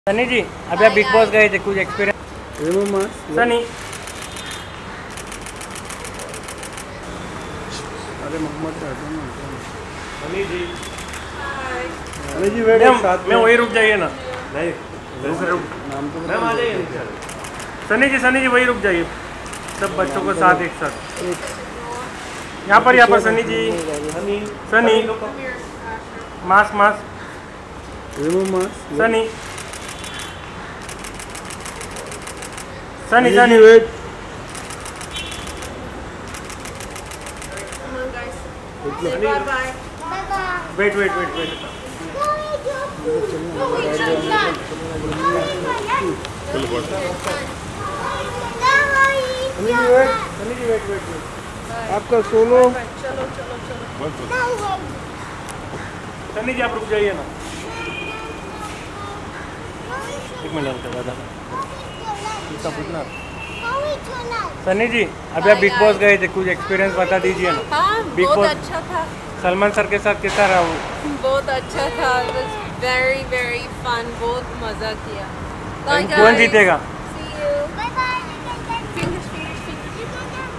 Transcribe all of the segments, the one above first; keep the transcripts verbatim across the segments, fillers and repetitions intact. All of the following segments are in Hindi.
सनी जी अभी आप बिग बॉस गए थे, कुछ एक्सपीरियंस? सनी अरे मोहम्मद सनी जी सनी जी वेट साथ में वही रुक जाइए ना। नहीं रुक रुक नाम तो मैम आ जाइए। सनी जी सनी जी वही रुक जाइए, सब बच्चों को साथ एक साथ यहाँ पर यहाँ पर Sunny ji Sunny mask mask remove mask Sunny Sunny Sunny wait wait wait wait wait Sunny ji wait wait wait आपका सोलो। चलो चलो चलो सनी जी आप रुक जाइए ना, एक मिनट दादा इसका पूछना। सनी जी अभी आप बिग बॉस गए थे, कुछ एक्सपीरियंस बता दीजिए ना। हाँ बिग बहुत बॉस अच्छा था, सलमान सर के साथ कैसा रहा वो? बहुत अच्छा था। It was very very fun, बहुत मजा किया। Bye कौन guys. जीतेगा? See you. Bye bye. Fingers fingers fingers.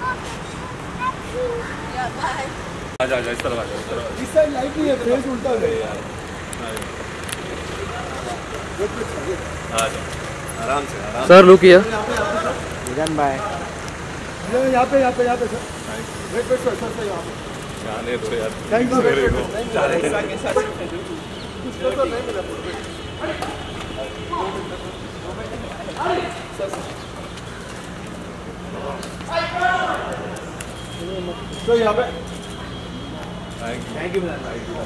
Yeah bye. आजा आजा इस तरफ आजा इस तरफ। इस साइड लाइट नहीं है, फेस उल्टा हो गया यार। आजा आराम से आराम। Sir look here. विजन भाई यहाँ पे यहाँ पे यहाँ पे sir. Wait wait sir sir यहाँ पे। जाने दो यार। थैंक यू मेरे को जाने दो। इसको तो नहीं मिला। तो यहाँ पे थैंक यू। थैंक यू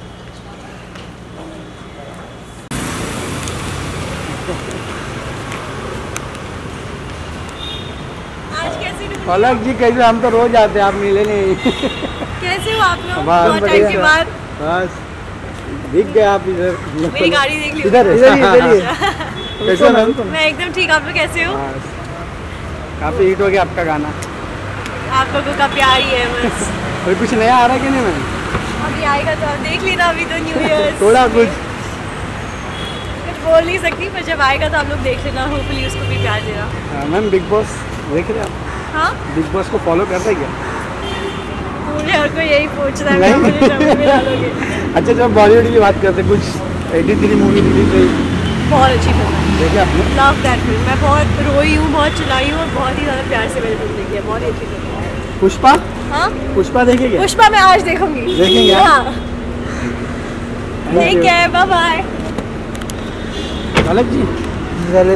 आज कैसे ढूंढ- पलक जी कैसे, हम तो रोज आते हैं, आप मिले नहीं। कैसे हो आप लोग? बस बहुत टाइम के बढ़िया। बाद बस दिख गए आप इधर। मेरी गाड़ी देख ली। इधर इधर ही इधर ही कैसे मैम? मैं एकदम ठीक, आप लोग कैसे हो? बस काफी हिट हो गया आपका गाना। आप लोगों का प्यार ही है बस। कोई कुछ नया आ रहा है कि नहीं मैम? अभी आएगा तो आप देख लेना, अभी तो न्यू ईयर थोड़ा कुछ कुछ बोल नहीं सकती, पर जब आएगा तो आप लोग देख लेना, होपफुली उसको भी प्यार देना। हाँ, मैम बिग बॉस देख रहे हैं आप? हाँ बिग बॉस को फॉलो करते हैं क्या? मुझे हर कोई यही पूछता है, नहीं। मुझे डब्बे में डालोगे। अच्छा जब बॉलीवुड की बात करते हैं, कुछ एटी थ्री मूवी रिलीज हुई, बहुत अच्छी फिल्म है, देखे आपने? Love that film. मैं बहुत रोई हूँ, बहुत चिल्लाई हूँ और बहुत ही ज़्यादा प्यार से मैंने फिल्म देखी है, बहुत ही अच्छी फिल्म है। पुष्पा हाँ पुष्पा देखेंगे? पुष्पा मैं आज देखूंगी। देखेंगे? हाँ ठीक है, बाय बाय। पलक जी